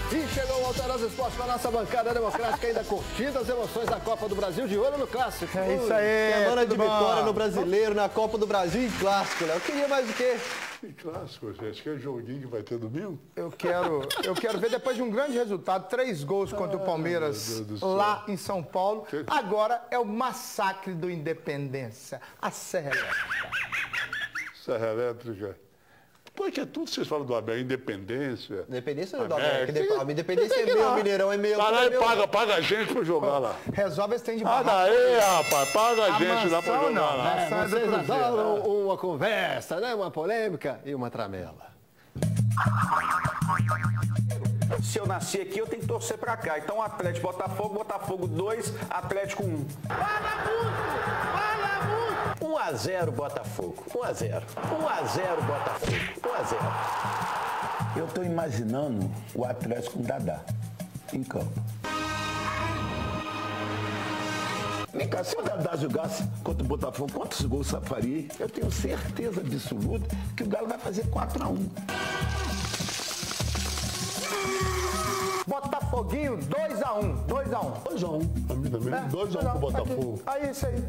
E chegou o Alterosa Esporte com a nossa bancada democrática, ainda curtindo as emoções da Copa do Brasil, de olho no Clássico. É isso aí. Semana de vitória no Brasileiro, na Copa do Brasil e Clássico, Léo. Eu queria mais do que... Que clássico, gente. Que joguinho que vai ter domingo? Eu quero ver depois de um grande resultado, 3 gols contra o Palmeiras lá em São Paulo. Agora é o massacre do Independência, a Serra Elétrica. Serra Elétrica. Porque tudo vocês falam do Abel, independência. Independência não dá, a independência é meu, Mineirão é meu. Vai lá e paga a gente pra jogar lá. Resolve esse trem de Ah, barraco. daí, rapaz, paga a gente lá pra mansão jogar não, lá. né? Vocês adoram uma conversa, né? Uma polêmica e uma tramela. Se eu nasci aqui, eu tenho que torcer pra cá. Então, Atlético Botafogo, Botafogo 2, Atlético 1. 1-0 Botafogo. 1-0. 1-0 Botafogo. 1-0. Eu estou imaginando o Atlético com o Dadá em campo. Vem cá, se o Dadá jogasse contra o Botafogo, quantos gols faria? Eu tenho certeza absoluta que o Galo vai fazer 4-1. Botafoguinho, 2-1. 2-1. 2-1. Pra mim também. 2-1 pro Botafogo. Aí, isso aí.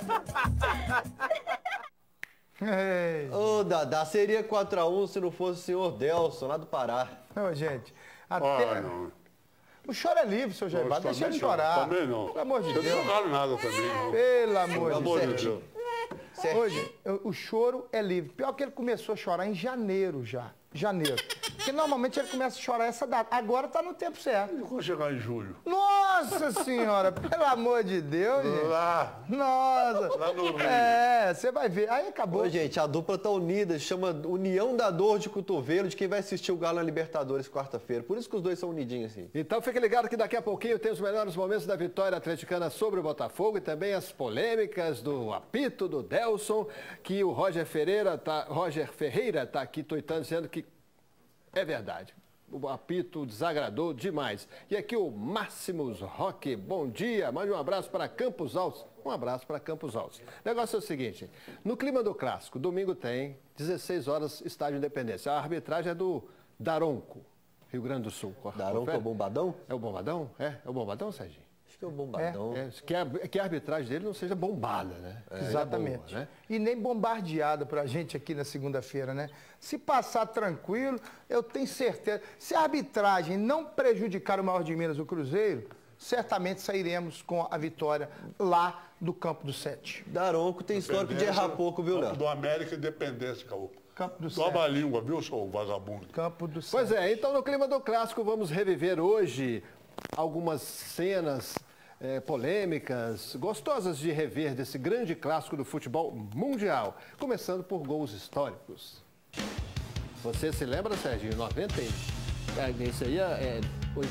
Ei. Ô, Dadá, seria 4-1 se não fosse o senhor Delson, lá do Pará. Ô, gente, Não. o choro é livre, seu Jaibá. Deixa ele chorar. Também não. Pelo amor de Eu Deus. não falo nada também. Não. Pelo amor de Pelo Deus. amor de Deus. Hoje, o choro é livre. Pior que ele começou a chorar em janeiro já. Janeiro. Porque normalmente ele começa a chorar essa data. Agora tá no tempo certo. E quando chegar em julho? Nossa senhora, pelo amor de Deus, gente. Lá. Nossa. Lá no Rio. É, você vai ver. Aí acabou. Ô, gente, a dupla tá unida, chama União da Dor de Cotovelo, de quem vai assistir o Galo na Libertadores quarta-feira. Por isso que os dois são unidinhos assim. Então fique ligado que daqui a pouquinho tem os melhores momentos da vitória atleticana sobre o Botafogo e também as polêmicas do apito do Delson, que o Roger Ferreira tá aqui tuitando dizendo que é verdade. O apito desagradou demais. E aqui o Máximos Roque, bom dia. Mande um abraço para Campos Altos. Um abraço para Campos Altos. O negócio é o seguinte, no clima do clássico, domingo tem, 16 horas, Estádio Independência. A arbitragem é do Daronco, Rio Grande do Sul. Daronco é o Bombadão? É o Bombadão? É o Bombadão, Serginho? Acho que é o Bombadão. Que a arbitragem dele não seja bombada, né? Exatamente. Boa, né? E nem bombardeada pra gente aqui na segunda-feira, né? Se passar tranquilo, eu tenho certeza. Se a arbitragem não prejudicar o maior de Minas, o Cruzeiro, certamente sairemos com a vitória lá do Campo do Sete. Daronco tem histórico de errar pouco, viu, Léo? Do América Independência, Caô. Campo do Toma a Sete. língua, viu, seu vagabundo? Campo do Sete. Pois é, então no clima do clássico vamos reviver hoje algumas cenas polêmicas, gostosas de rever desse grande clássico do futebol mundial, começando por gols históricos. Você se lembra, Serginho? 90? Esse aí é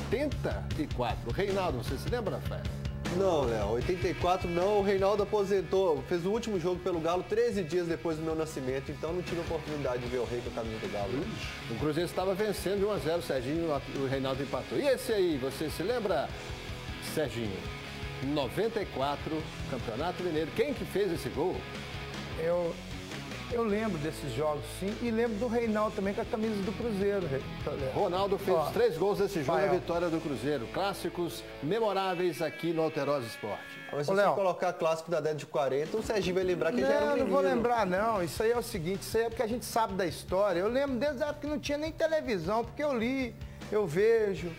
84. Reinaldo, você se lembra, Rafael? Não, Léo, 84 não, o Reinaldo aposentou, fez o último jogo pelo Galo 13 dias depois do meu nascimento, então não tive a oportunidade de ver o Rei com a camisa do Galo. O Cruzeiro estava vencendo de 1-0, o Serginho, o Reinaldo empatou. E esse aí, você se lembra, Serginho? 94, Campeonato Mineiro. Quem que fez esse gol? Eu lembro desses jogos, sim, e lembro do Reinaldo também com a camisa do Cruzeiro. Ronaldo fez os 3 gols desse jogo, a Rafael. vitória do Cruzeiro. Clássicos memoráveis aqui no Alterosa Esporte. Mas se Ô, você Léo. colocar clássico da década de 40, o Serginho vai lembrar que ele já era um Não, não menino. vou lembrar, não. Isso aí é o seguinte, isso aí é porque a gente sabe da história. Eu lembro desde a época que não tinha nem televisão, porque eu li, eu vejo,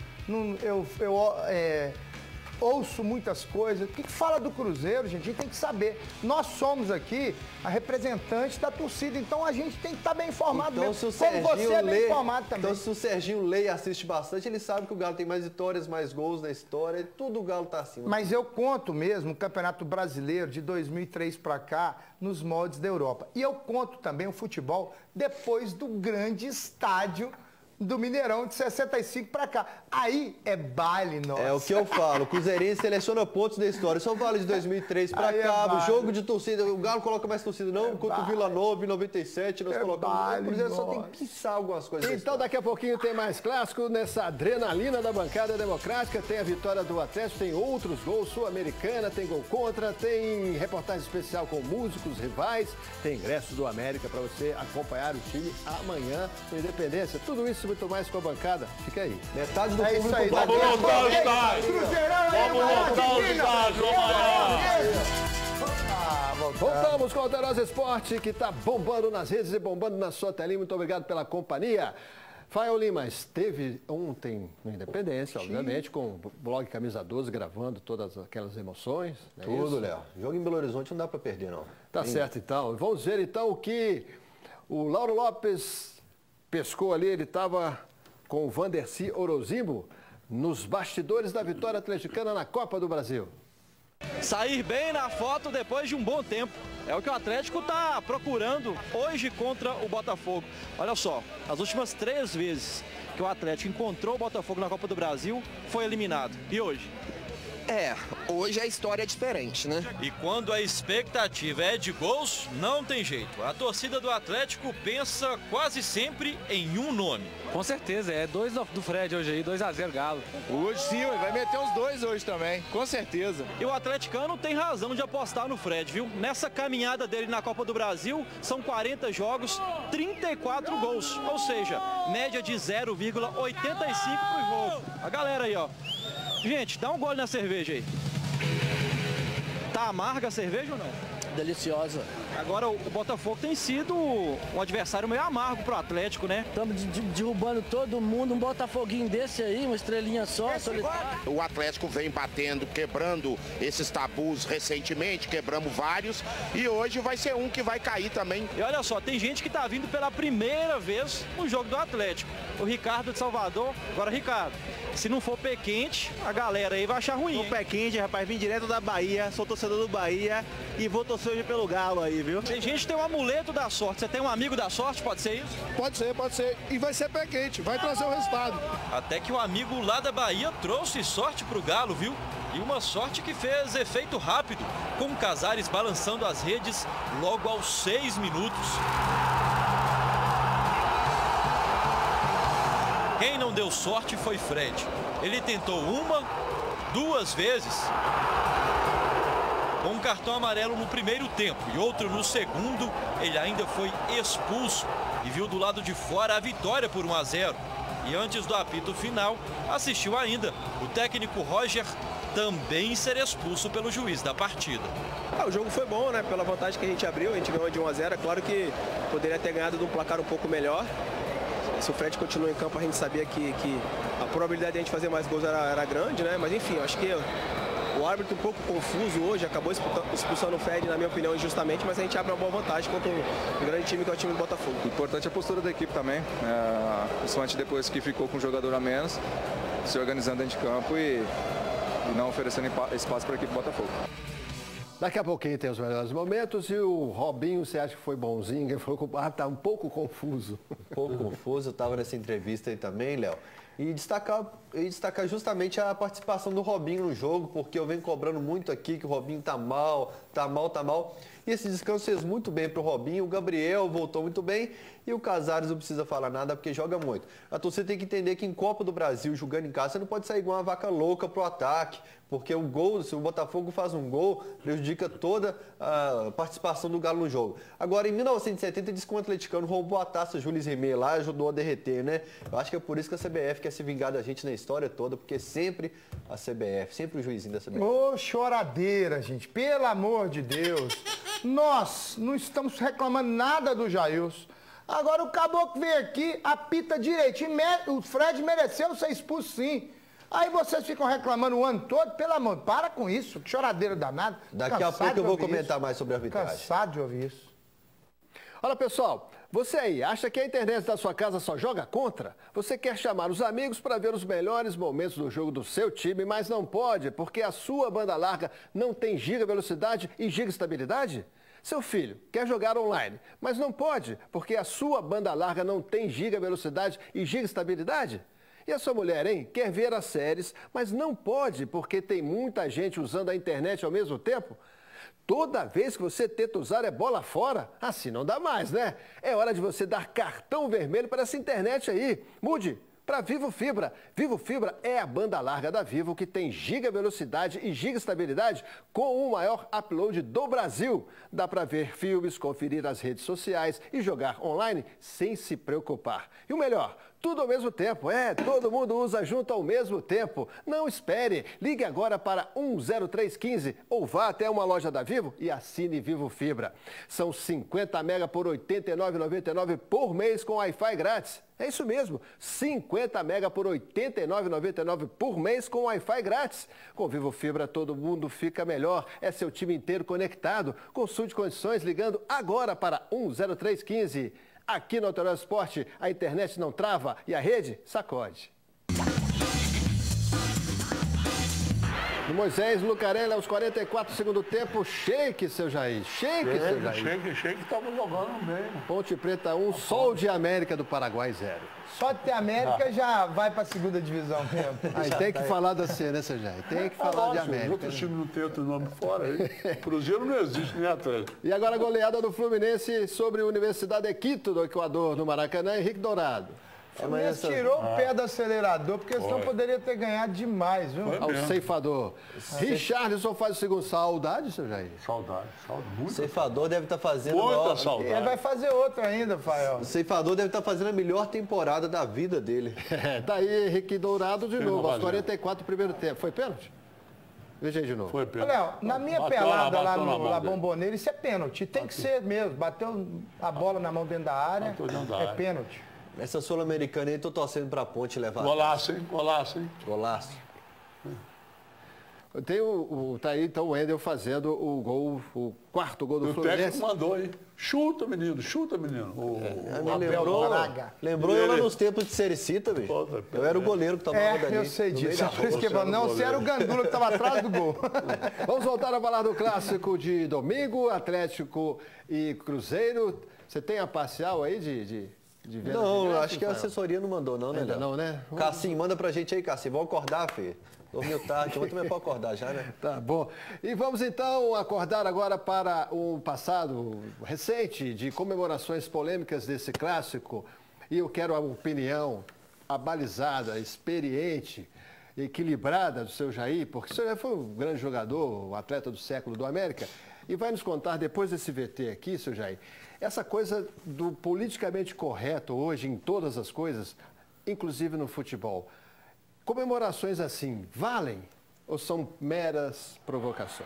ouço muitas coisas. O que fala do Cruzeiro, gente? A gente tem que saber. Nós somos aqui a representante da torcida, então a gente tem que estar bem informado Então, mesmo. se o Como você Serginho é bem informado também. Então, se o Serginho lê e assiste bastante, ele sabe que o Galo tem mais vitórias, mais gols na história, tudo o Galo tá acima. Mas eu conto mesmo o Campeonato Brasileiro de 2003 para cá nos moldes da Europa. E eu conto também o futebol depois do grande estádio do Mineirão de 65 para cá. Aí é baile, nossa. É o que eu falo, o Cruzeirense seleciona pontos da história. Só vale de 2003 pra Aí é cá, o baile. jogo de torcida. O Galo coloca mais torcida, não? Enquanto o baile. Vila Nova em 97 nós É colocamos. baile, O Cruzeiro só tem nossa. que pensar algumas coisas. da Então história. daqui a pouquinho tem mais clássico nessa adrenalina da bancada democrática. Tem a vitória do Atlético, tem outros gols, Sul-Americana, tem gol contra, tem reportagem especial com músicos rivais, tem ingresso do América para você acompanhar o time amanhã no Independência. Tudo isso muito mais com a bancada. Fica aí. Metade do É isso público aí. vai. Vamos lotar o estádio. Cruzeirão, Vamos lotar o estádio amanhã. Voltamos com o Alterosa Esporte, que está bombando nas redes e bombando na sua telinha. Muito obrigado pela companhia. Fael Lima esteve ontem na Independência, obviamente, com o blog Camisa 12, gravando todas aquelas emoções. Tudo, Léo. Jogo em Belo Horizonte não dá para perder, não. Tá certo, então. Vamos ver, então, o que o Lauro Lopes pescou ali. Ele estava com o Vandercy Orozimbo nos bastidores da vitória atleticana na Copa do Brasil. Sair bem na foto depois de um bom tempo. É o que o Atlético está procurando hoje contra o Botafogo. Olha só, as últimas 3 vezes que o Atlético encontrou o Botafogo na Copa do Brasil, foi eliminado. E hoje? Hoje a história é diferente, né? E quando a expectativa é de gols, não tem jeito. A torcida do Atlético pensa quase sempre em um nome. Com certeza, é 2 do Fred hoje aí, 2-0 Galo. Hoje sim, vai meter uns 2 hoje também, com certeza. E o atleticano tem razão de apostar no Fred, viu? Nessa caminhada dele na Copa do Brasil, são 40 jogos, 34 gols. Ou seja, média de 0,85 por jogo. A galera aí, ó. Gente, dá um gole na cerveja aí. Tá amarga a cerveja ou não? Deliciosa. Agora o Botafogo tem sido um adversário meio amargo pro Atlético, né? Estamos derrubando todo mundo, um Botafoguinho desse aí, uma estrelinha só. O Atlético vem batendo, quebrando esses tabus recentemente, quebramos vários, e hoje vai ser um que vai cair também. E olha só, tem gente que tá vindo pela primeira vez no jogo do Atlético. O Ricardo de Salvador. Agora, Ricardo, se não for pé quente, a galera aí vai achar ruim. Sou pé quente, rapaz, vim direto da Bahia, sou torcedor do Bahia e vou torcer hoje pelo Galo aí, viu? Tem gente que tem um amuleto da sorte. Você tem um amigo da sorte, pode ser isso? Pode ser. E vai ser pé quente, vai trazer o resultado. Até que o amigo lá da Bahia trouxe sorte pro Galo, viu? E uma sorte que fez efeito rápido, com o Casares balançando as redes logo aos 6 minutos. Quem não deu sorte foi Fred. Ele tentou 1, 2 vezes, com um cartão amarelo no primeiro tempo e outro no segundo. Ele ainda foi expulso e viu do lado de fora a vitória por 1-0. E antes do apito final, assistiu ainda o técnico Roger também ser expulso pelo juiz da partida. O jogo foi bom, né? Pela vantagem que a gente abriu, a gente ganhou de 1-0. É claro que poderia ter ganhado de um placar um pouco melhor. Se o Fred continuou em campo, a gente sabia que a probabilidade de a gente fazer mais gols era grande, né? Mas enfim, eu acho que o árbitro um pouco confuso hoje, acabou expulsando o Fred, na minha opinião, injustamente, mas a gente abre uma boa vantagem contra um grande time que é o time do Botafogo. O importante é a postura da equipe também, principalmente depois que ficou com um jogador a menos, se organizando dentro de campo e não oferecendo espaço para a equipe do Botafogo. Daqui a pouquinho tem os melhores momentos e o Robinho, você acha que foi bonzinho? Ele falou que tá um pouco confuso. Um pouco confuso, eu estava nessa entrevista aí também, Léo. E destacar justamente a participação do Robinho no jogo, porque eu venho cobrando muito aqui que o Robinho tá mal. E esse descanso fez muito bem para o Robinho, o Gabriel voltou muito bem e o Casares não precisa falar nada porque joga muito. A torcida tem que entender que em Copa do Brasil, jogando em casa, você não pode sair igual uma vaca louca pro ataque, porque o gol, se o Botafogo faz um gol, prejudica toda a participação do Galo no jogo. Agora, em 1970, diz que o atleticano roubou a taça Jules Rimet lá, ajudou a derreter, né? Eu acho que é por isso que a CBF quer se vingar da gente na história toda, porque sempre a CBF, sempre o juizinho da CBF. Ô, choradeira, gente, pelo amor de Deus. Nós não estamos reclamando nada do Jailson. Agora o caboclo vem aqui, apita direitinho, o Fred mereceu ser expulso sim. Aí vocês ficam reclamando o ano todo, pelo amor, para com isso, que choradeira danada. Daqui a pouco eu vou comentar mais sobre a arbitragem. Cansado de ouvir isso. Olha, pessoal, você aí acha que a internet da sua casa só joga contra? Você quer chamar os amigos para ver os melhores momentos do jogo do seu time, mas não pode porque a sua banda larga não tem giga velocidade e giga estabilidade? Seu filho quer jogar online, mas não pode porque a sua banda larga não tem giga velocidade e giga estabilidade? E a sua mulher, hein? Quer ver as séries, mas não pode porque tem muita gente usando a internet ao mesmo tempo? Toda vez que você tenta usar é bola fora? Assim não dá mais, né? É hora de você dar cartão vermelho para essa internet aí. Mude para Vivo Fibra. Vivo Fibra é a banda larga da Vivo que tem giga velocidade e giga estabilidade com o maior upload do Brasil. Dá para ver filmes, conferir as redes sociais e jogar online sem se preocupar. E o melhor, Tudo ao mesmo tempo, todo mundo usa junto ao mesmo tempo. Não espere, ligue agora para 10315 ou vá até uma loja da Vivo e assine Vivo Fibra. São 50 mega por R$ 89,99 por mês com Wi-Fi grátis. É isso mesmo, 50 mega por R$ 89,99 por mês com Wi-Fi grátis. Com Vivo Fibra todo mundo fica melhor, é seu time inteiro conectado. Consulte condições ligando agora para 10315. Aqui no Autoral Esporte, a internet não trava e a rede sacode. No Moisés Lucarelli, aos 44 do segundo tempo, shake, seu Jair. Shake, seu Jair. Shake, estava jogando bem. Ponte Preta 1, Sol de América do Paraguai 0. Só de ter América já vai para a segunda divisão mesmo. Aí tem que falar da C, né, seu Jair? Tem que falar de América. Outro time não tem outro nome fora aí. Cruzeiro não existe, nem Atlético. E agora a goleada do Fluminense sobre a Universidade de Quito do Equador, no Maracanã, Henrique Dourado. O Fluminense tirou o pé do acelerador, porque senão poderia ter ganhado demais, viu? Ao ceifador. Richarlison faz o segundo. Saudade, seu Jair? Saudade. O ceifador deve estar fazendo... Muita saudade. Ele vai fazer outra ainda, Fael. O ceifador deve estar fazendo a melhor temporada da vida dele. Tá aí Henrique Dourado de novo, aos 44 do primeiro tempo. Foi pênalti? Veja aí de novo. Foi pênalti. Léo, na minha pelada lá no La Bombonera, isso é pênalti. Tem que ser mesmo. Bateu a bola na mão dentro da área, é pênalti. Essa Sul-Americana aí, tô torcendo pra Ponte levar. Golaço, hein? Golaço. Tem tá aí então o Wendel fazendo o gol, o quarto gol do Fluminense. O técnico mandou, hein? Chuta, menino. Lembrou eu lá nos tempos de Sericita, bicho. Eu era o goleiro que tomava dali. Eu sei disso. Por isso que não, você era o gandula que estava atrás do gol. Vamos voltar a falar do clássico de domingo, Atlético e Cruzeiro. Você tem a parcial aí de não, acho que a assessoria não mandou, não, né? Ainda não, né? Cassim, manda pra gente aí, Cassim. Vamos acordar, filho. Dormiu tarde, ontem também pode acordar já, né? Tá bom. E vamos então acordar agora para um passado recente de comemorações polêmicas desse clássico. E eu quero a opinião abalizada, experiente, equilibrada do seu Jair, porque o seu Jair foi um grande jogador, o atleta do século do América, e vai nos contar depois desse VT aqui, seu Jair, essa coisa do politicamente correto hoje em todas as coisas, inclusive no futebol. Comemorações assim, valem ou são meras provocações?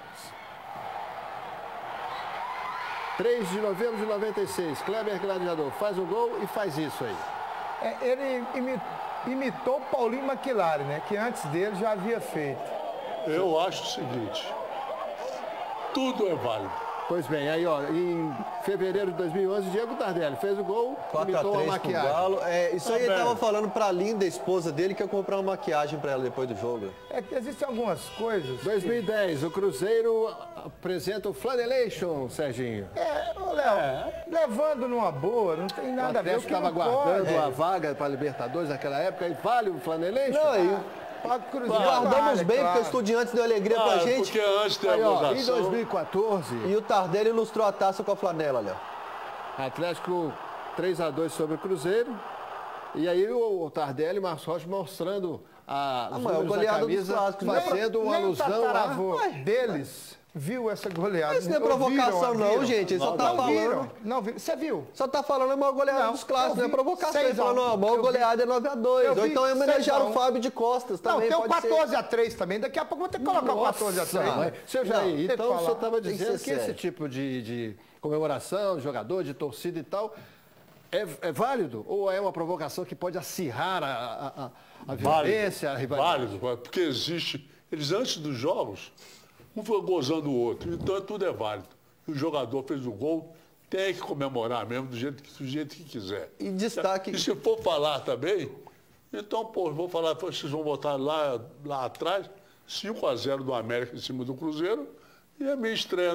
3 de novembro de 96, Kleber Gladiador faz o gol e faz isso aí. Ele imitou o Paulinho McLaren, né? Que antes dele já havia feito. Eu acho o seguinte, tudo é válido. Pois bem, aí ó, em fevereiro de 2011, Diego Tardelli fez o gol, imitou uma maquiagem. Galo. Isso aí ele estava falando para a linda esposa dele que ia comprar uma maquiagem para ela depois do jogo. Que existem algumas coisas... 2010, o Cruzeiro apresenta o Flanelation, Serginho. Léo, levando numa boa, não tem nada a ver. O Atlético estava guardando a vaga para a Libertadores naquela época, e vale o Flanelation? Não, guardamos bem, porque o Estudiantes deu alegria pra gente. Porque antes da em 2014... E o Tardelli ilustrou a taça com a flanela, Léo. Atlético 3-2 sobre o Cruzeiro. E aí o Tardelli e o Marcos Rocha mostrando os números da camisa, fazendo uma alusão deles. Viu essa goleada? Isso não é provocação, não, gente. Ele só tá falando. Não, você viu? Só tá falando a maior goleada dos clássicos, não é provocação. Ele falando, a maior goleada é 9-2. Ou então é homenagear o Fábio de Costas também. Não, tem o 14-3 também. Daqui a pouco vou ter que colocar o 14-3. Seu Jair, então o senhor estava dizendo que esse tipo de comemoração, de jogador, de torcida e tal, é válido? Ou é uma provocação que pode acirrar a violência, a rivalidade? Válido, porque existe. Eles antes dos jogos. Um foi gozando o outro, então tudo é válido. O jogador fez o gol, tem que comemorar mesmo do jeito que quiser. E destaque... E se for falar também, então, vou falar, vocês vão botar lá atrás, 5-0 do América em cima do Cruzeiro, e a minha estreia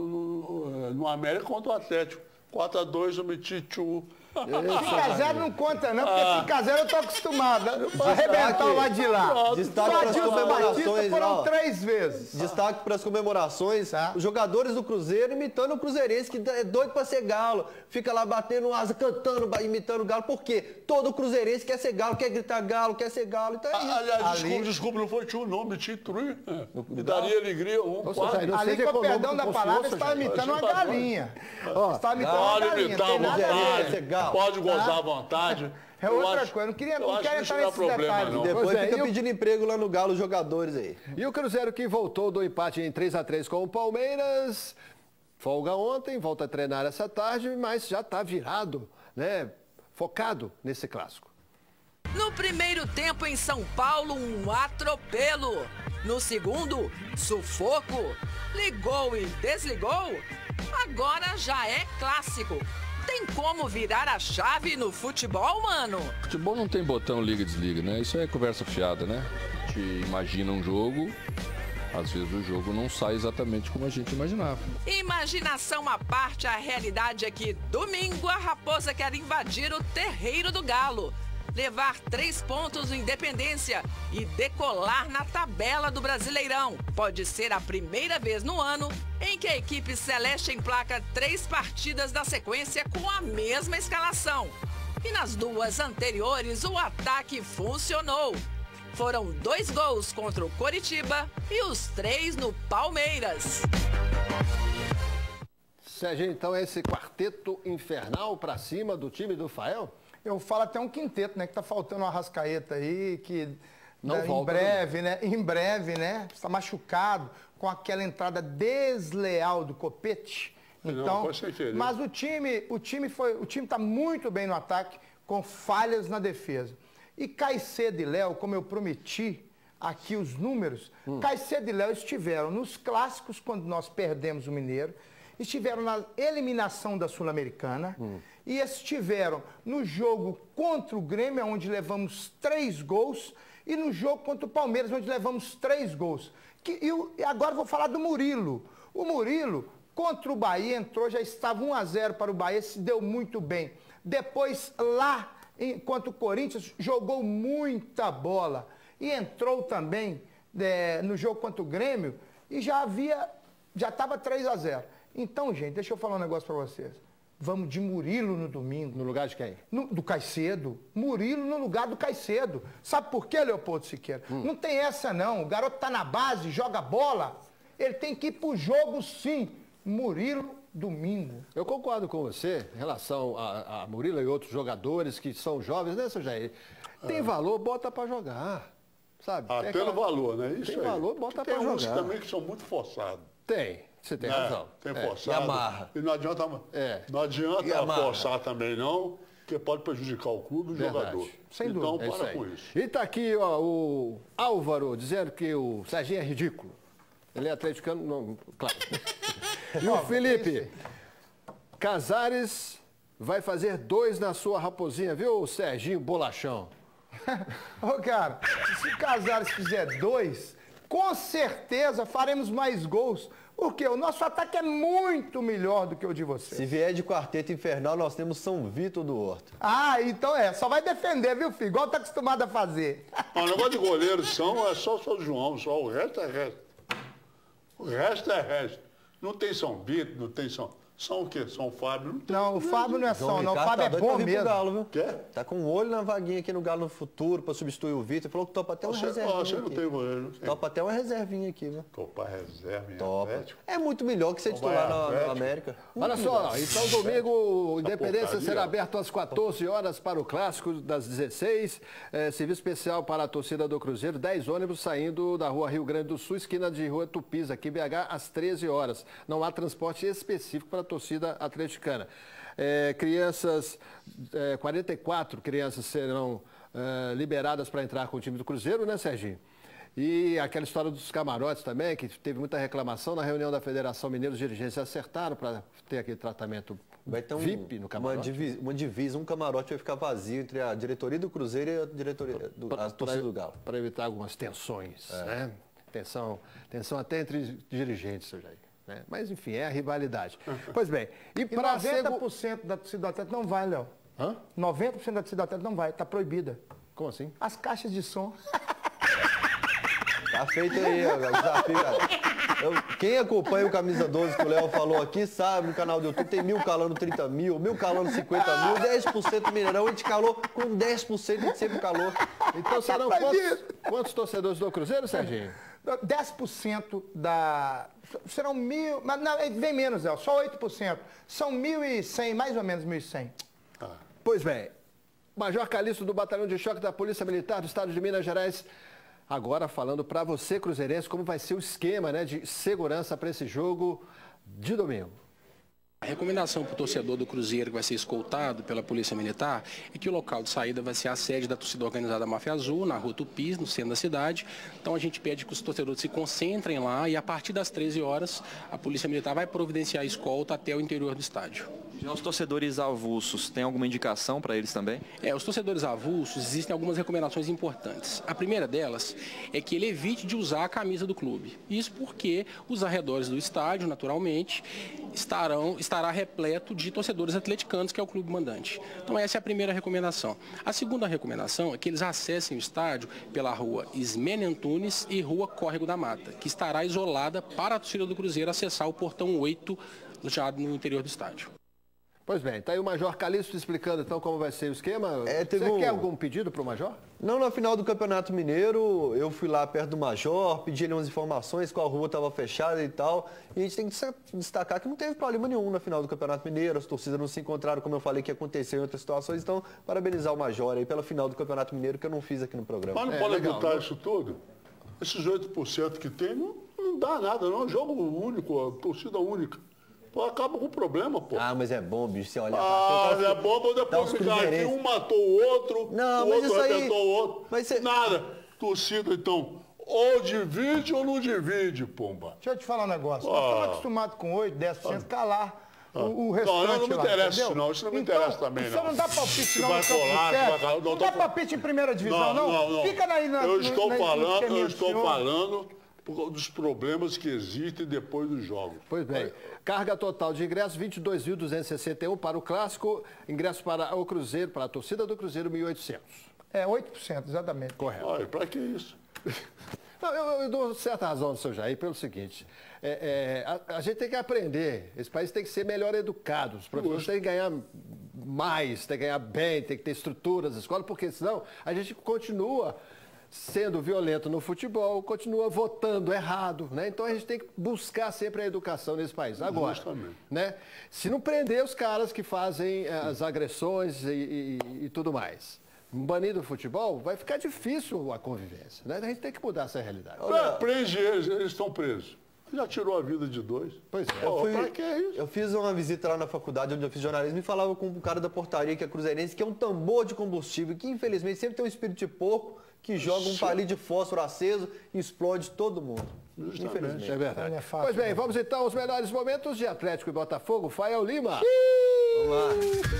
no América contra o Atlético. 4-2, eu meti tchu. 5-0 não conta não, porque 5-0 eu tô acostumado. Arrebentar o lado de lá. Destaque para as comemorações. Foram 3 vezes. Destaque para as comemorações. Os jogadores do Cruzeiro imitando o cruzeirense, que é doido para ser galo. Fica lá batendo asa, cantando, imitando o galo. Por quê? Todo cruzeirense quer ser galo, quer gritar galo, quer ser galo. Então é isso. Aliás, desculpa, não foi tchu, não, meti tru. Me daria alegria. Ali, com o perdão da palavra, você está imitando uma galinha. Você está imitando uma galinha. Pode gozar à vontade. É outra coisa. Não quero entrar nesses detalhes. Não. Depois fica pedindo emprego lá no Galo, os jogadores aí. E o Cruzeiro que voltou do empate em 3-3 com o Palmeiras, folga ontem, volta a treinar essa tarde, mas já está virado, né? Focado nesse clássico. No primeiro tempo em São Paulo, um atropelo. No segundo, sufoco. Ligou e desligou. Agora já é clássico. Tem como virar a chave no futebol, mano? Futebol não tem botão liga e desliga, né? Isso é conversa fiada, né? A gente imagina um jogo, às vezes o jogo não sai exatamente como a gente imaginava. Imaginação à parte, a realidade é que domingo a Raposa quer invadir o terreiro do Galo. Levar 3 pontos no Independência e decolar na tabela do Brasileirão. Pode ser a primeira vez no ano em que a equipe celeste emplaca 3 partidas na sequência com a mesma escalação. E nas 2 anteriores o ataque funcionou. Foram 2 gols contra o Coritiba e os 3 no Palmeiras. Serginho, então esse quarteto infernal para cima do time do Fael? Eu falo até um quinteto, né? Que tá faltando uma Arrascaeta aí, que não volta, em breve, né? Está machucado com aquela entrada desleal do Copete. Então, mas o time tá muito bem no ataque, com falhas na defesa. E Caicedo e Léo, como eu prometi aqui os números, Caicedo e Léo estiveram nos clássicos quando nós perdemos o Mineiro, estiveram na eliminação da Sul-Americana e estiveram no jogo contra o Grêmio, onde levamos 3 gols, e no jogo contra o Palmeiras, onde levamos 3 gols. E agora vou falar do Murilo. O Murilo, contra o Bahia, entrou, já estava 1-0 para o Bahia, se deu muito bem. Depois, lá, contra o Corinthians, jogou muita bola. E entrou também no jogo contra o Grêmio e já estava 3-0. Então, gente, deixa eu falar um negócio para vocês. Vamos de Murilo no domingo. No lugar de quem? Do Caicedo. Murilo no lugar do Caicedo. Sabe por quê, Leopoldo Siqueira? Não tem essa, não. O garoto tá na base, joga bola. Ele tem que ir pro jogo, sim. Murilo, domingo. Eu concordo com você em relação a Murilo e outros jogadores que são jovens, né, seu Jair? Tem valor, bota para jogar. Sabe? Pelo valor, né? Isso tem aí. Valor, bota para jogar. Tem uns também que são muito forçados. Tem. Você tem razão. Tem forçado. E amarra. E não adianta, não adianta forçar também, não, porque pode prejudicar o clube e o jogador. Sem dúvida. Então, para com isso. E tá aqui, ó, o Álvaro dizendo que o Serginho é ridículo. Ele é atleticano, não, claro. E o Felipe, Casares vai fazer 2 na sua raposinha, viu, Serginho Bolachão? Ô, cara, se o Casares fizer 2, com certeza faremos mais gols. Porque o nosso ataque é muito melhor do que o de vocês. Se vier de quarteto infernal, nós temos São Vitor do Horto. Ah, então só vai defender, viu, filho? Igual tá acostumado a fazer. O negócio de goleiro é só o João, só o resto é resto. O resto é resto. Não tem São Vitor, não tem São o quê? São Fábio? Não, o Fábio não é São, não. O Fábio é bom mesmo. Galo, viu? Quê? Tá com um olho na vaguinha aqui no Galo no futuro para substituir o Vitor. Falou que topa até uma reservinha. Você não tem goleiro. Topa até uma reservinha aqui, viu? Topar reserva em Topa. Atlético. É muito melhor que ser titular na América. Olha só, então domingo o Independência será aberto às 14 horas para o Clássico das 16. Serviço especial para a torcida do Cruzeiro, 10 ônibus saindo da rua Rio Grande do Sul, esquina de rua Tupis, aqui em BH, às 13 horas. Não há transporte específico para a torcida atleticana. Crianças, 44 crianças serão liberadas para entrar com o time do Cruzeiro, né, Serginho? E aquela história dos camarotes também, que teve muita reclamação na reunião da Federação Mineira, os dirigentes acertaram para ter aquele tratamento VIP no camarote. Uma divisa, um camarote vai ficar vazio entre a diretoria do Cruzeiro e a diretoria a torcida do Galo. Para evitar algumas tensões, né? Tensão até entre dirigentes, seu Jair. Né? Mas, enfim, é a rivalidade. Pois bem, e para 90% da torcida do Atlético não vai, Léo. 90% da torcida do Atlético não vai, está proibida. Como assim? As caixas de som. Tá feito aí, ó, o desafio, cara. Quem acompanha o Camisa 12 que o Léo falou aqui, sabe, no canal do YouTube tem 1000 calando 30 mil, 1000 calando 50 mil, 10% Mineirão, a gente calou com 10% de sempre calor. Então serão quantos torcedores do Cruzeiro, Serginho? 10% serão 1.000, mas não, vem menos, só 8%. São 1.100, mais ou menos 1.100. Pois bem, Major Calixto do Batalhão de Choque da Polícia Militar do Estado de Minas Gerais. Agora falando para você, cruzeirense, como vai ser o esquema, né, de segurança para esse jogo de domingo. A recomendação para o torcedor do Cruzeiro que vai ser escoltado pela Polícia Militar é que o local de saída vai ser a sede da torcida organizada Máfia Azul, na Rua Tupis, no centro da cidade. Então a gente pede que os torcedores se concentrem lá e a partir das 13 horas a Polícia Militar vai providenciar a escolta até o interior do estádio. Já os torcedores avulsos, tem alguma indicação para eles também? Os torcedores avulsos, existem algumas recomendações importantes. A primeira delas é que ele evite de usar a camisa do clube. Isso porque os arredores do estádio, naturalmente, estará repleto de torcedores atleticanos, que é o clube mandante. Então essa é a primeira recomendação. A segunda recomendação é que eles acessem o estádio pela rua Ismênia Antunes e rua Córrego da Mata, que estará isolada para a torcida do Cruzeiro acessar o portão 8 já no interior do estádio. Pois bem, está aí o Major Calixto explicando então como vai ser o esquema. Você quer algum pedido para o Major? Não, na final do Campeonato Mineiro, eu fui lá perto do Major, pedi ele umas informações, qual rua estava fechada e tal. E a gente tem que destacar que não teve problema nenhum na final do Campeonato Mineiro, as torcidas não se encontraram, como eu falei que aconteceu em outras situações. Então, parabenizar o Major aí pela final do Campeonato Mineiro, que eu não fiz aqui no programa. Mas não pode evitar isso tudo? Esses 8% que tem, não dá nada, não. É um jogo único, torcida única. Pô, acaba com o problema, pô. Ah, mas é bom, bicho, você olha... é bom, mas depois ficar aqui, um matou o outro, não, o outro aí... arrebentou o outro. Mas você... Nada. Torcida, então, ou divide ou não divide, pomba. Deixa eu te falar um negócio. Nós estamos acostumados com 8%, 10%, calar o restante não me interessa entendeu? Isso não, isso não me interessa também, não. Você não dá palpite, não, vai colar, não dá palpite em primeira divisão, não? Fica Eu estou falando dos problemas que existem depois do jogo. Pois bem, carga total de ingressos, 22.261 para o Clássico, ingressos para o Cruzeiro, para a torcida do Cruzeiro, 1.800. 8%, exatamente. Correto. Olha, para que isso? Não, eu dou certa razão ao seu Jair pelo seguinte, a gente tem que aprender, esse país tem que ser melhor educado, os professores têm que ganhar mais, tem que ganhar bem, tem que ter estruturas, escola, porque senão a gente continua sendo violento no futebol, continua votando errado, né? Então a gente tem que buscar sempre a educação nesse país. Agora, né? Se não prender os caras que fazem as agressões e tudo mais, banido do futebol, vai ficar difícil a convivência, né? A gente tem que mudar essa realidade. Prende eles estão presos. Já tirou a vida de dois. Pois é. Pra que é isso? Eu fiz uma visita lá na faculdade onde eu fiz jornalismo e falava com o cara da portaria, que é cruzeirense, que é um tambor de combustível, que infelizmente sempre tem um espírito de porco que joga um palito de fósforo aceso e explode todo mundo. Justamente. Infelizmente. É verdade. Pois bem, vamos então aos melhores momentos de Atlético e Botafogo. Fael Lima. Vamos lá.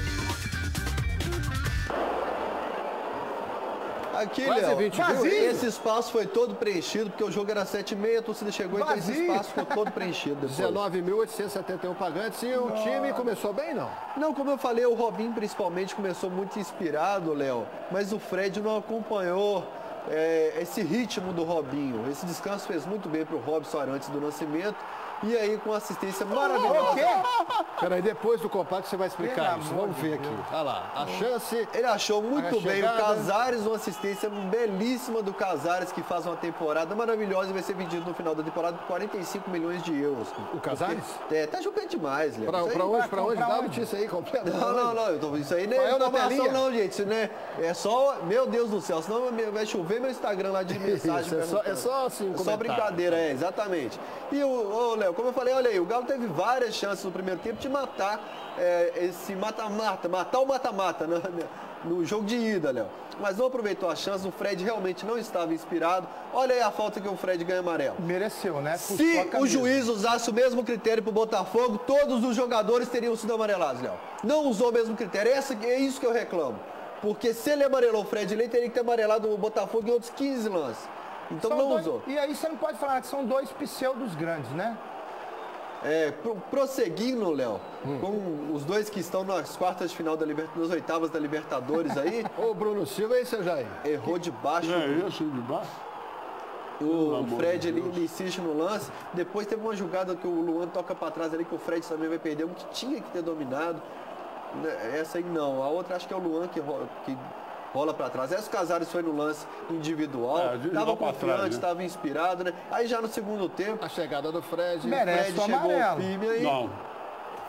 Aqui, Léo, esse espaço foi todo preenchido, porque o jogo era 7h30, a torcida chegou, então esse espaço ficou todo preenchido. 19.871 pagantes e o time começou bem, não? Não, como eu falei, o Robinho principalmente começou muito inspirado, Léo, mas o Fred não acompanhou esse ritmo do Robinho. Esse descanso fez muito bem para o Robson Arantes do Nascimento. E aí, com assistência maravilhosa. Peraí, depois do compacto você vai explicar isso. Vamos ver aqui. Olha lá, a chance... Ele achou muito bem o Casares, uma assistência belíssima do Casares, que faz uma temporada maravilhosa e vai ser vendido no final da temporada por 45 milhões de euros. O Casares? Tá jogando demais, Léo. Pra onde? Dá notícia aí completa. Não. Isso aí não é informação não, gente. Isso não é só... Meu Deus do céu, senão vai chover meu Instagram lá de mensagem. É só assim, só brincadeira, exatamente. E o Léo, como eu falei, olha aí, o Galo teve várias chances no primeiro tempo de matar esse mata-mata, matar o mata-mata no jogo de ida, Léo. Mas não aproveitou a chance, o Fred realmente não estava inspirado. Olha aí a falta que o Fred ganha amarelo. Mereceu, né? Se o juiz usasse o mesmo critério para o Botafogo, todos os jogadores teriam sido amarelados, Léo. Não usou o mesmo critério, é isso que eu reclamo. Porque se ele amarelou o Fred, ele teria que ter amarelado o Botafogo em outros 15 lances. Então não usou. E aí você não pode falar que são dois pseudos grandes, né? Prosseguindo, Léo, com os dois que estão nas quartas de final das oitavas da Libertadores aí. Ô, Bruno Silva, aí você já errou de baixo. Isso, de baixo? O Fred ele insiste no lance. Depois teve uma jogada que o Luan toca para trás ali, que o Fred também vai perder, um que tinha que ter dominado. Essa aí não. A outra acho que é o Luan que rola para trás. Essa Casares foi no lance individual, estava confiante, estava inspirado, né? Aí já no segundo tempo... A chegada do Fred... Merece o amarelo. Firme aí. Não.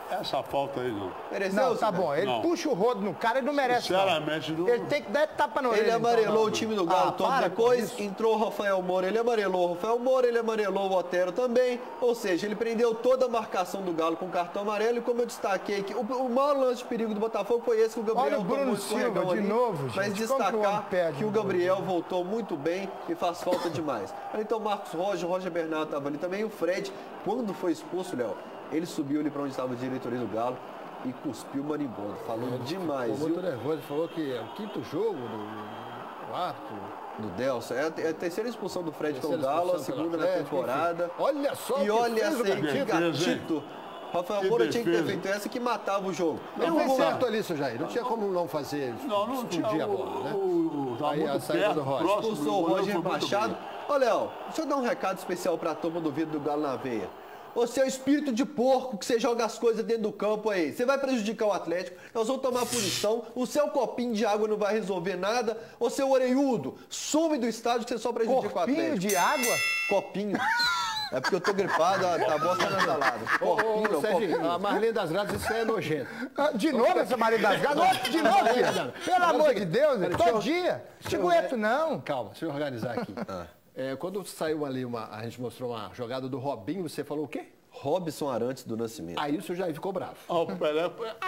Essa falta aí não. Mereceu? Não, tá bom. Ele puxa o rodo no cara e não merece. Sinceramente, não. Ele tem que dar tapa na orelha. Ele amarelou o time do Galo todo depois, entrou o Rafael Moura, ele amarelou o Rafael Moura, ele amarelou o Otero também. Ou seja, ele prendeu toda a marcação do Galo com cartão amarelo. E como eu destaquei aqui, o maior lance de perigo do Botafogo foi esse que o Gabriel tomou. Olha o Bruno Silva de novo, gente. Mas destacar que o Gabriel voltou muito bem e faz falta demais. Então, Marcos Roger Bernardo estava ali também. O Fred, quando foi expulso, Léo, ele subiu ali para onde estava a diretoria do Galo e cuspiu o marimbondo. Falou demais. Ficou muito nervoso. Falou que é o quinto jogo do quarto. Do Delson. É a terceira expulsão do Fred pelo Galo, a segunda na temporada. Enfim. Olha só e olha essa aí, que gatito. Rafael Moura tinha que ter feito essa que matava o jogo. Não fez certo ali, seu Jair. Não tinha como não fazer. Não tinha a bola, né? Aí a saída do Roger. Expulsou o Roger Machado. Ô, Léo, deixa eu dar um recado especial pra turma do Vidro do Galo na Veia. Você é o espírito de porco que você joga as coisas dentro do campo aí. Você vai prejudicar o Atlético, nós vamos tomar punição, o seu copinho de água não vai resolver nada. Ô, seu orelhudo, some do estádio que você só prejudica o Atlético. Copinho de água? Copinho. É porque eu tô gripado, a bosta na salada. Copinho, Sérgio, a Marlene das Graças, isso é nojento. De novo essa Marlene das Graças? De novo, filho? Pelo amor de Deus, todo dia. Te aguento, não. Calma, deixa eu organizar aqui. Quando saiu ali, a gente mostrou uma jogada do Robinho, você falou o quê? Robson Arantes do Nascimento. Aí o senhor já ficou bravo. O Pelé...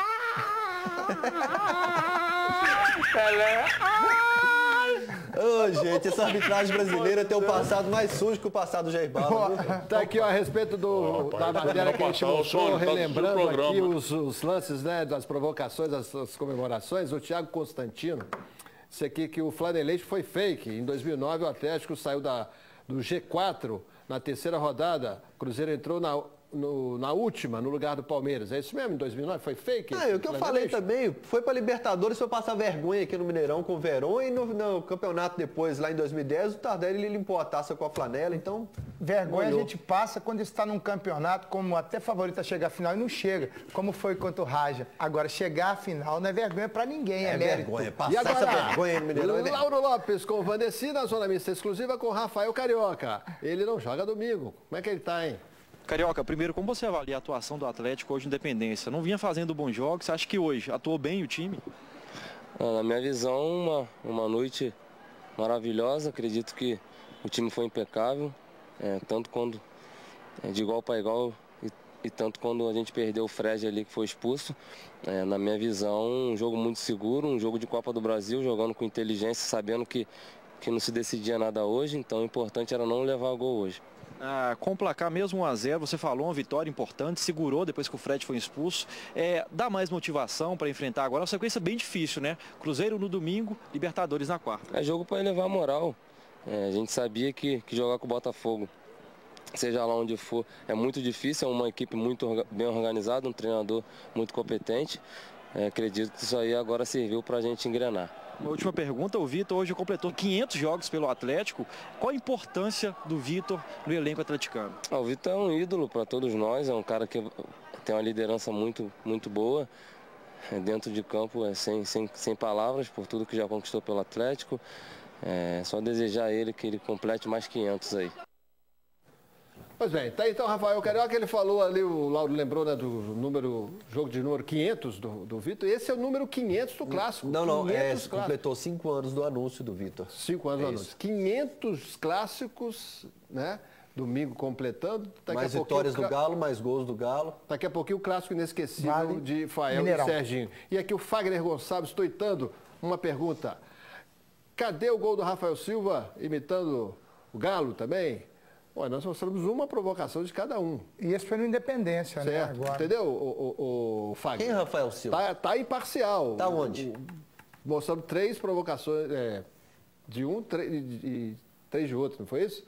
Pelé... Ô, gente, essa arbitragem brasileira tem um passado mais sujo que o passado do Jair Bala. Tá aqui, ó, a respeito da matéria que a gente mostrou, relembrando aqui os lances, né, das provocações, das comemorações. O Thiago Constantino, isso aqui que o Flanelete foi fake. Em 2009, o Atlético saiu do G4 na terceira rodada. O Cruzeiro entrou na última, no lugar do Palmeiras. É isso mesmo? Em 2009 foi fake? O que eu falei também, foi para Libertadores, foi passar vergonha aqui no Mineirão com o Verón e no campeonato depois, lá em 2010, o Tardelli ele limpou a taça com a flanela, então... Vergonha a gente passa quando está num campeonato, como até favorito a chegar à final e não chega, como foi contra o Raja. Agora, chegar à final não é vergonha para ninguém, é vergonha. Passar e agora, essa vergonha no Mineirão Lauro Lopes com o Vandeci na zona mista exclusiva com Rafael Carioca. Ele não joga domingo. Como é que ele tá, hein? Carioca, primeiro, como você avalia a atuação do Atlético hoje em Independência? Não vinha fazendo bons jogos, você acha que hoje atuou bem o time? Na minha visão, uma noite maravilhosa, acredito que o time foi impecável, tanto quando de igual para igual e tanto quando a gente perdeu o Fred ali que foi expulso. Na minha visão, um jogo muito seguro, um jogo de Copa do Brasil, jogando com inteligência, sabendo que não se decidia nada hoje, então o importante era não levar o gol hoje. Com o placar mesmo 1-0, você falou, uma vitória importante, segurou depois que o Fred foi expulso. Dá mais motivação para enfrentar agora, uma sequência bem difícil, né? Cruzeiro no domingo, Libertadores na quarta. É jogo para elevar a moral. A gente sabia que jogar com o Botafogo, seja lá onde for, é muito difícil, é uma equipe muito bem organizada, um treinador muito competente. Acredito que isso aí agora serviu para a gente engrenar. Uma última pergunta, o Vitor hoje completou 500 jogos pelo Atlético. Qual a importância do Vitor no elenco atleticano? O Vitor é um ídolo para todos nós, é um cara que tem uma liderança muito, muito boa. Dentro de campo, sem palavras, por tudo que já conquistou pelo Atlético. Só desejar a ele que ele complete mais 500 aí. Pois bem, tá então, Rafael Carioca, ele falou ali, o Lauro lembrou, né, do jogo de número 500 do Vitor, esse é o número 500 do Clássico. Não, completou 5 anos do anúncio do Vitor. 5 anos do anúncio. 500 clássicos, né, domingo completando. Mais vitórias do Galo, mais gols do Galo. Daqui a pouquinho o Clássico inesquecível de Fael e Serginho. E aqui o Fagner Gonçalves toitando uma pergunta. Cadê o gol do Rafael Silva imitando o Galo também? Olha, nós mostramos uma provocação de cada um. E esse foi no Independência, certo, né? Agora. Entendeu, o Fagner? Quem é Rafael Silva? Tá imparcial. Tá onde? Mostramos 3 provocações de um e 3 de outro, não foi isso?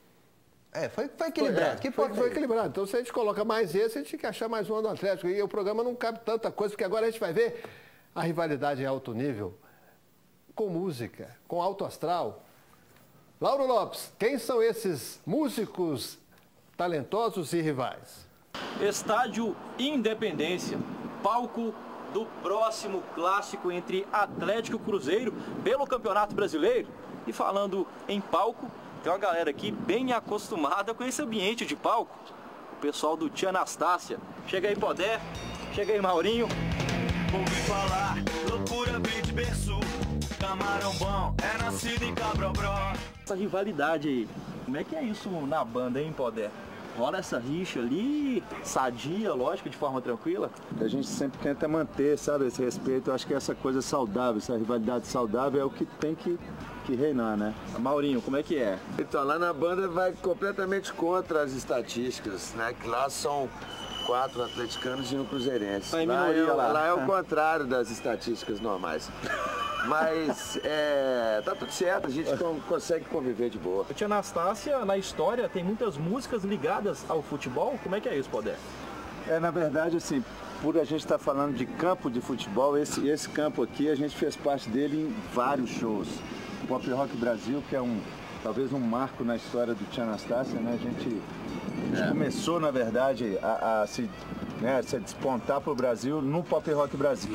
Foi equilibrado. Foi equilibrado. Então, se a gente coloca mais esse, a gente tem que achar mais um do Atlético. E o programa não cabe tanta coisa, porque agora a gente vai ver a rivalidade em alto nível, com música, com alto astral. Lauro Lopes, quem são esses músicos talentosos e rivais? Estádio Independência, palco do próximo clássico entre Atlético e Cruzeiro pelo Campeonato Brasileiro. E falando em palco, tem uma galera aqui bem acostumada com esse ambiente de palco. O pessoal do Tia Anastácia. Chega aí, Podé. Chega aí, Maurinho. Ouvi falar, loucura vem de berço. Camarão bom, é nascido em Cabrobró. Essa rivalidade aí, como é que é isso na banda, hein, Podé? Rola essa rixa ali, sadia, lógico, de forma tranquila? A gente sempre tenta manter, sabe, esse respeito. Eu acho que essa coisa saudável, essa rivalidade saudável é o que tem que reinar, né? Maurinho, como é que é? Então, lá na banda vai completamente contra as estatísticas, né? Que lá são 4 atleticanos e um cruzeirense. Lá é o contrário das estatísticas normais. Mas tá tudo certo, a gente consegue conviver de boa. Tia Anastácia, na história, tem muitas músicas ligadas ao futebol. Como é que é isso, Podé? Na verdade, assim, por a gente estar falando de campo de futebol, esse campo aqui, a gente fez parte dele em vários shows. O Pop Rock Brasil, que é talvez um marco na história do Tia Anastácia, né? A gente começou, na verdade, a se despontar para o Brasil no Pop Rock Brasil.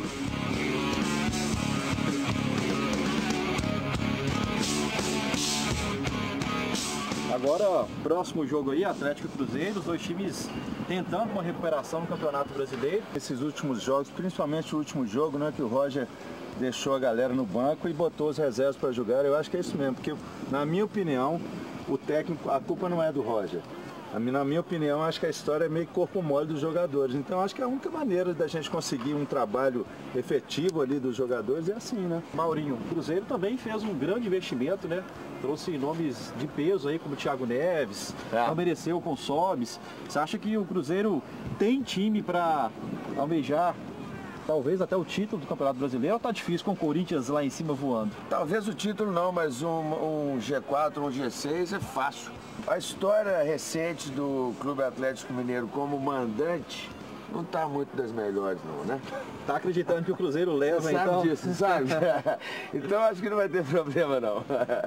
Agora, próximo jogo aí, Atlético e Cruzeiro, os dois times tentando uma recuperação no Campeonato Brasileiro. Esses últimos jogos, principalmente o último jogo, né, que o Roger deixou a galera no banco e botou os reservas para jogar, eu acho que é isso mesmo, porque na minha opinião, o técnico, a culpa não é do Roger. Na minha opinião, acho que a história é meio corpo mole dos jogadores. Então, acho que a única maneira da gente conseguir um trabalho efetivo ali dos jogadores é assim, né? Maurinho, o Cruzeiro também fez um grande investimento, né? Trouxe nomes de peso aí, como o Thiago Neves, não mereceu com Sobis. Você acha que o Cruzeiro tem time para almejar talvez até o título do Campeonato Brasileiro, ou tá difícil com o Corinthians lá em cima voando? Talvez o título não, mas um G4, um G6 é fácil. A história recente do Clube Atlético Mineiro como mandante não tá muito das melhores não, né? Tá acreditando que o Cruzeiro leva, então? Sabe disso, sabe? Então acho que não vai ter problema não.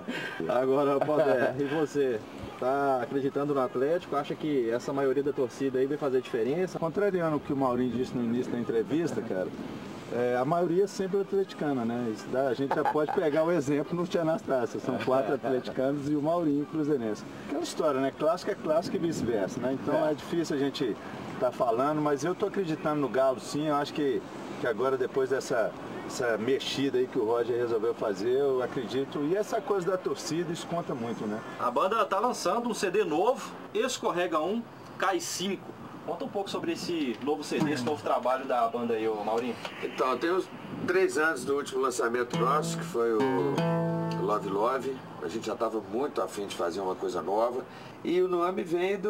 Agora, Podé, e você? Tá acreditando no Atlético? Acha que essa maioria da torcida aí vai fazer diferença? Contrariando o que o Maurinho disse no início da entrevista, cara, a maioria é sempre atleticana, né? A gente já pode pegar o exemplo no Tia Anastácia. São 4 atleticanos e o Maurinho cruzeirense. Aquela história, né? Clássico é clássico e vice-versa, né? Então é difícil a gente estar falando, mas eu tô acreditando no Galo, sim. Eu acho que agora, depois dessa mexida aí que o Roger resolveu fazer, eu acredito. E essa coisa da torcida, isso conta muito, né? A banda tá lançando um CD novo, Escorrega 1, Cai 5. Conta um pouco sobre esse novo CD, esse novo trabalho da banda aí, Maurinho. Então, tem uns 3 anos do último lançamento nosso, que foi o Love Love. A gente já estava muito afim de fazer uma coisa nova. E o nome vem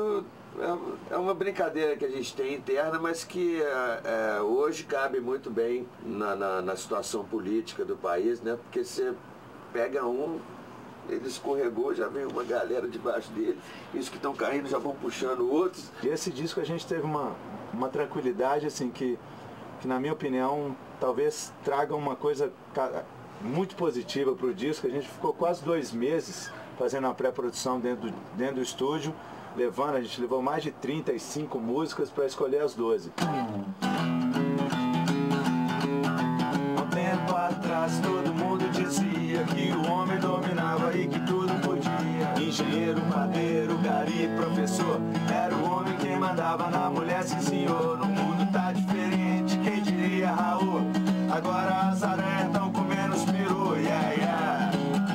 é uma brincadeira que a gente tem interna, mas que hoje cabe muito bem na situação política do país, né? Porque você pega ele escorregou, já vem uma galera debaixo dele, e os que estão caindo já vão puxando outros. E esse disco a gente teve uma tranquilidade, assim, que na minha opinião, talvez traga uma coisa muito positiva para o disco. A gente ficou quase 2 meses fazendo uma pré-produção dentro do estúdio, a gente levou mais de 35 músicas para escolher as 12. Há tempo atrás todo mundo dizia que o homem dominava e que tudo podia. Engenheiro, padeiro, gari, professor, era o homem quem mandava na mulher, sim senhor. No mundo tá diferente, quem diria, Raul? Agora as aranhas tão comendo os peru, yeah, yeah.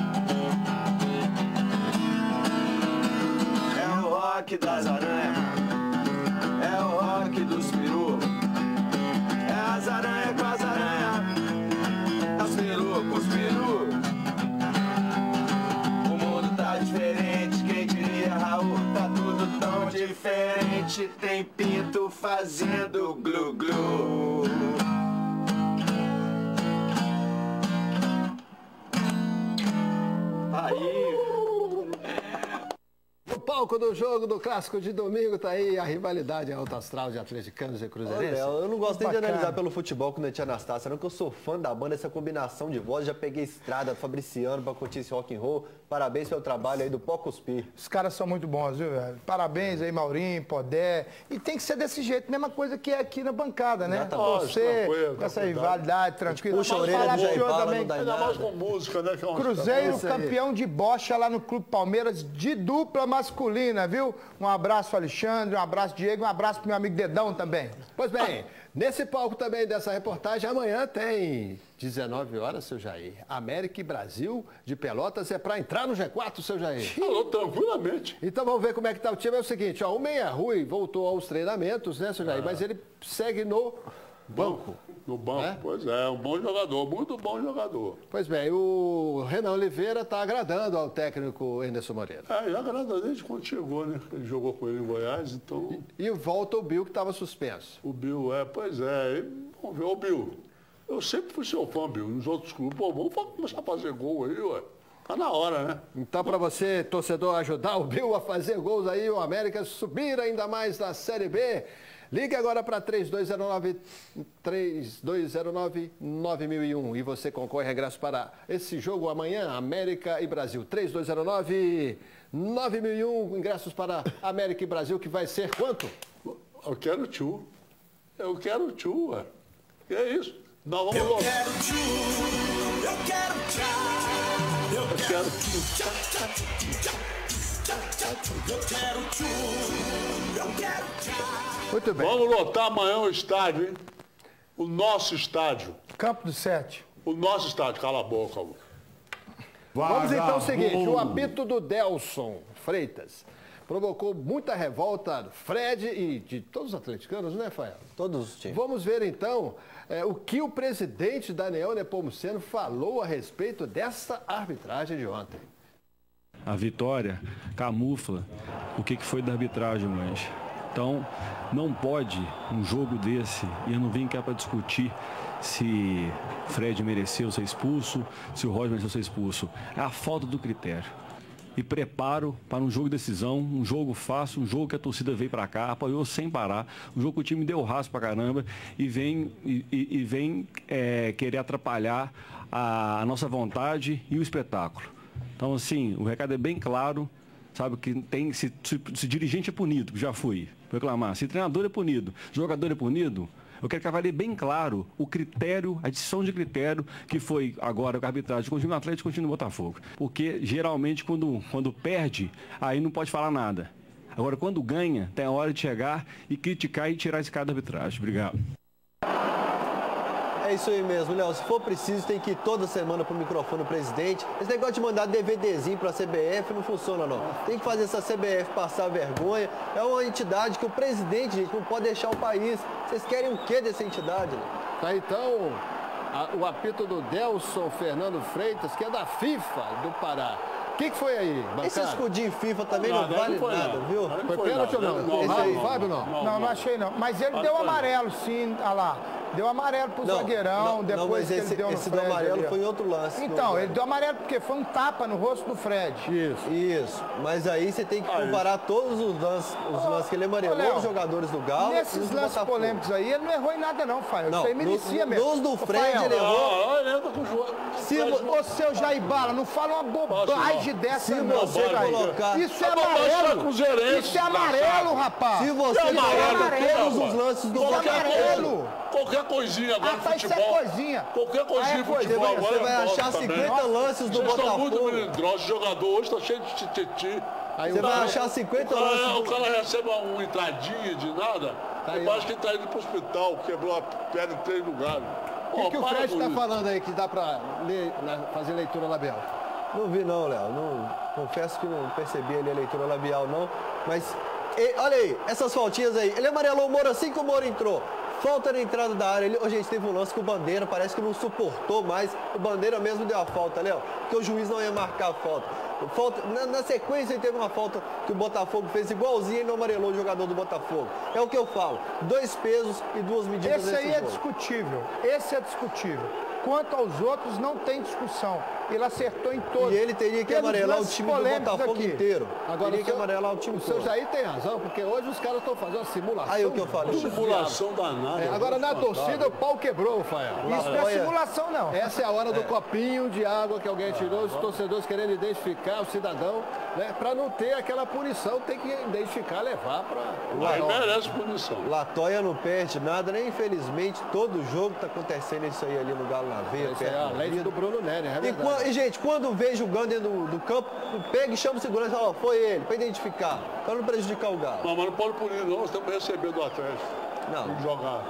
É o rock das aranhas, é o rock dos peru. É as aranhas com as aranhas, as peru com os peru. O mundo tá diferente, quem diria, Raul? Tá tudo tão diferente, tem pinto fazendo glu-glu. No palco do jogo do clássico de domingo tá aí a rivalidade alto astral de atleticanos e cruzeirenses. Eu não gosto nem de analisar pelo futebol com o Tia Anastácia, não, que eu sou fã da banda, essa combinação de voz. Já peguei estrada, Fabriciano pra curtir esse rock and roll. Parabéns pelo trabalho aí do Pó Cuspir. Os caras são muito bons, viu, velho? Parabéns aí, Maurinho, Podé. E tem que ser desse jeito, mesma coisa que é aqui na bancada, né? Você, com essa rivalidade, tranquilo. Puxa a orelha do Jair Bala, não dá ainda mais com música, né? Que é Cruzeiro, campeão de bocha lá no Clube Palmeiras, de dupla masculina, viu? Um abraço, Alexandre, um abraço, Diego, um abraço pro meu amigo Dedão também. Pois bem, Nesse palco também dessa reportagem, amanhã tem 19 horas, seu Jair. América e Brasil de Pelotas é para entrar no G4, seu Jair. Falou tranquilamente. Então vamos ver como é que tá o time. É o seguinte, ó, o Meia Rui voltou aos treinamentos, né, seu Jair? Mas ele segue no banco. No banco, pois é, um bom jogador, muito bom jogador. Pois bem, o Renan Oliveira está agradando ao técnico Anderson Moreira. Ele agrada desde quando chegou, né? Ele jogou com ele em Goiás, então... E volta o Bill, que estava suspenso. O Bill, pois é. Vamos ver, o Bill. Eu sempre fui seu fã, Bill, nos outros clubes. Pô, vamos começar a fazer gol aí, ué. Tá na hora, né? Então, para você, torcedor, ajudar o Bill a fazer gols aí, o América subir ainda mais na Série B, ligue agora para 3209-9001 e você concorre a ingresso para esse jogo amanhã, América e Brasil. 3209-9001, ingressos para América e Brasil, que vai ser quanto? Eu quero tchu. Eu quero tchu, ué. Que é isso? Nós vamos logo. Eu quero tchu, eu quero tchá, eu quero tchu, tchá, tchá, tchá, tchá, tchá, eu quero tchu, eu quero tchá. Muito bem. Vamos lotar amanhã o estádio, hein? O nosso estádio. Campo do 7. O nosso estádio, cala a boca. Vamos então ao seguinte, o apito do Delson Freitas provocou muita revolta do Fred e de todos os atleticanos, né, Fael? Todos os times. Vamos ver então o que o presidente Daniel Nepomuceno falou a respeito dessa arbitragem de ontem. A vitória camufla o que foi da arbitragem hoje. Então, não pode um jogo desse, e eu não vim cá para discutir se Fred mereceu ser expulso, se o Roger mereceu ser expulso. É a falta do critério. E preparo para um jogo de decisão, um jogo fácil, um jogo que a torcida veio para cá, apoiou sem parar, um jogo que o time deu raço para caramba e vem querer atrapalhar a nossa vontade e o espetáculo. Então, assim, o recado é bem claro. Sabe que se dirigente é punido, que já fui reclamar, se treinador é punido, jogador é punido, eu quero que avalie bem claro o critério, a decisão de critério que foi agora com a arbitragem continua no Atlético e continua no Botafogo. Porque geralmente quando perde, aí não pode falar nada. Agora quando ganha, tem a hora de chegar e criticar e tirar esse cara da arbitragem. Obrigado. É isso aí mesmo, Léo. Se for preciso, tem que ir toda semana pro microfone do presidente. Esse negócio de mandar DVDzinho pra CBF não funciona, não. Tem que fazer essa CBF passar vergonha. É uma entidade que o presidente, gente, não pode deixar o país. Vocês querem o quê dessa entidade, né? Tá, então, o apito do Delson Fernando Freitas, que é da FIFA do Pará. O que foi aí, bancada? Esse escudinho FIFA também não vale nada, viu? Foi pênalti ou não? Fábio, não? Não achei não. Mas ele deu amarelo, sim, olha lá. Deu amarelo pro zagueirão, depois que ele deu no Fred. Esse do amarelo foi em outro lance. Então, ele deu amarelo porque foi um tapa no rosto do Fred. Isso. Mas aí você tem que comparar todos os lances que ele amarelou, os jogadores do Galo. Nesses lances polêmicos aí, ele não errou em nada não, Fael. Isso aí merecia mesmo. Nos do Fred ele errou. Ô, seu Jair Bala, não fala uma bobagem dessa não. Isso é amarelo. Isso é amarelo, rapaz. Se você colocar todos os lances do amarelo. Qualquer coisinha agora no futebol. Isso é coisinha. Qualquer coisinha no futebol agora. Você vai achar 50 lances do Botafogo. Vocês estão muito melindrosos. O jogador hoje está cheio de tititi. Você vai achar 50 lances. O cara recebe uma entradinha de nada. Eu acho que ele está indo para o hospital, quebrou a perna em 3 lugares. O que o Fred está falando aí que dá para fazer leitura labial? Não vi não, Léo. Confesso que não percebi ali a leitura labial não. Mas, olha aí, essas faltinhas aí. Ele amarelou o Moro assim que o Moro entrou. Falta na entrada da área. Gente, teve um lance que o Bandeira parece que não suportou mais. O Bandeira mesmo deu a falta, Léo. Porque o juiz não ia marcar a falta. Na sequência teve uma falta que o Botafogo fez igualzinho e não amarelou o jogador do Botafogo. É o que eu falo. 2 pesos e 2 medidas. Esse aí é discutível. Esse é discutível. Quanto aos outros, não tem discussão. Ele acertou em todos. E ele teria que amarelar o time do Botafogo inteiro. Agora, teria que amarelar o time todo. O seu Jair tem razão, porque hoje os caras estão fazendo uma simulação. Aí o que eu falei. Simulação danada. Agora, na torcida, o pau quebrou, Fael. Isso não é simulação, não. Essa é a hora do copinho de água que alguém tirou, os torcedores querendo identificar o cidadão, né? Para não ter aquela punição, tem que identificar, levar para... Aí merece punição. Latoia não perde nada, né? Infelizmente, todo jogo tá acontecendo isso aí ali no Galo na veia. Essa é a lei do Bruno Nery, é verdade. E, gente, quando vê jogando dentro do campo, pega e chama o segurança e fala, ó, foi ele, para identificar, para não prejudicar o Galo. Não, mas não pode punir não, nós temos que receber do Atlético. Não. Jogar.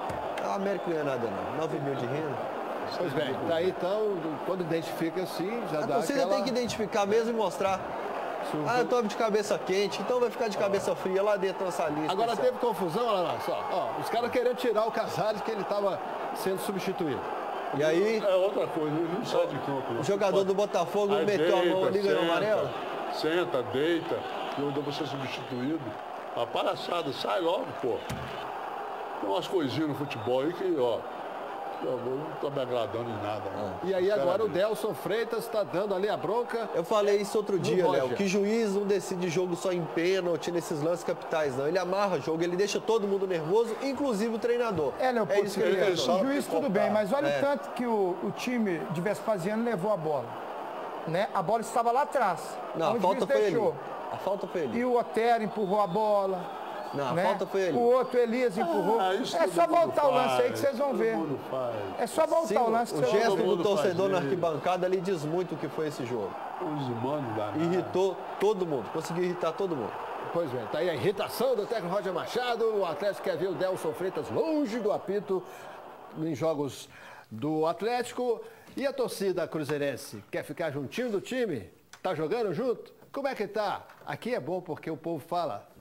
A América não ganha nada não, 9 mil de renda. Pois bem, daí então, quando identifica assim, já dá Você aquela... tem que identificar mesmo e mostrar. Ah, eu tô de cabeça quente, então vai ficar de cabeça fria lá dentro dessa lista. Agora teve confusão, olha lá só. Ó, os caras querendo tirar o Casares, que ele estava sendo substituído. E aí... É outra coisa, ele não sai de campo. O jogador do Botafogo aí meteu a mão ali e ganhou o amarelo. Senta, deita, e onde você é substituído. A palhaçada, sai logo, pô. Tem umas coisinhas no futebol aí que, ó, não tô me agradando em nada. Não. E aí agora o Delson Freitas está dando ali a bronca. Eu falei isso outro dia, Léo, que juiz não decide jogo só em pênalti, nesses lances capitais, não. Ele amarra o jogo, ele deixa todo mundo nervoso, inclusive o treinador. Leopoldo, isso que ele o juiz tudo bem, mas olha o tanto que o time de Vespasiano levou a bola. Né? A bola estava lá atrás. Não, a falta foi ele. A falta foi ele. E o Otero empurrou a bola. Não, né? A falta foi ele. O outro, Elias, empurrou. É só voltar o lance aí que vocês vão ver. É só voltar o lance que vocês vão ver. O gesto do torcedor na arquibancada ali diz muito o que foi esse jogo. Irritou todo mundo, conseguiu irritar todo mundo. Pois bem, tá aí a irritação do técnico Roger Machado. O Atlético quer ver o Delson Freitas longe do apito em jogos do Atlético. E a torcida cruzeirense quer ficar juntinho do time? Tá jogando junto? Como é que tá? Aqui é bom porque o povo fala.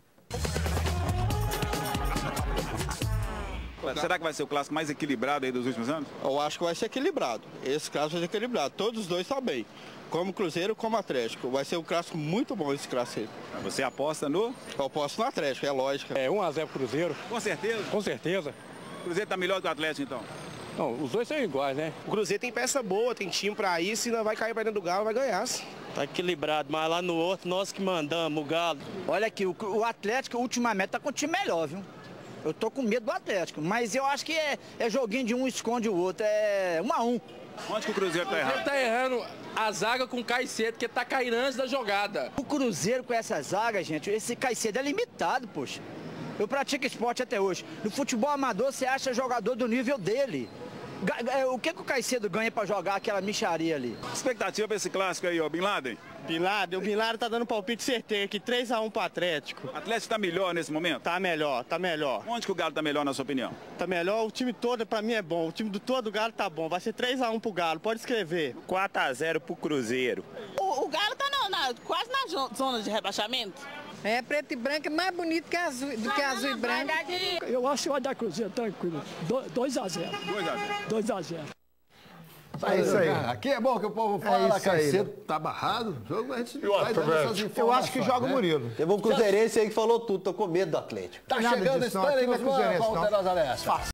Será que vai ser o clássico mais equilibrado aí dos últimos anos? Eu acho que vai ser equilibrado. Esse clássico vai ser equilibrado. Todos os dois estão bem. Como Cruzeiro, como Atlético. Vai ser um clássico muito bom esse clássico aí. Você aposta no? Eu aposto no Atlético, é lógico. É 1-0 Cruzeiro. Com certeza? Com certeza. O Cruzeiro tá melhor que o Atlético, então? Não, os dois são iguais, né? O Cruzeiro tem peça boa, tem time pra ir. Se não vai cair pra dentro do Galo, vai ganhar. Tá equilibrado, mas lá no outro, nós que mandamos, o Galo. Olha aqui, o Atlético ultimamente tá com um time melhor, viu? Eu tô com medo do Atlético, mas eu acho que é joguinho de um esconde o outro, é 1-1. Onde que o Cruzeiro tá errado? Ele tá errando a zaga com o Caicedo, porque tá caindo antes da jogada. O Cruzeiro com essa zaga, gente, esse Caicedo é limitado, poxa. Eu pratico esporte até hoje. No futebol amador, você acha jogador do nível dele. O que o Caicedo ganha pra jogar aquela micharia ali? Expectativa pra esse clássico aí, ó, Bin Laden? O Bin Laden tá dando palpite certeiro aqui, 3-1 pro Atlético. O Atlético tá melhor nesse momento? Tá melhor. Onde que o Galo tá melhor, na sua opinião? Tá melhor, o time todo pra mim é bom. O time todo do Galo tá bom. Vai ser 3-1 pro Galo, pode escrever. 4-0 pro Cruzeiro. O Galo tá quase na zona de rebaixamento. É preto e branco, é mais bonito que azul, do que azul e branco. Eu acho que vai dar Cruzeiro tranquilo. 2-0. 2-0. É isso aí. Aqui é bom que o povo fala, Caicedo tá barrado. O jogo a gente vai dando essas informações. Eu acho que joga o Murilo. Teve um cruzeirense aí que falou tudo, tô com medo do Atlético. Tá chegando esse ano, Walter Nazaré.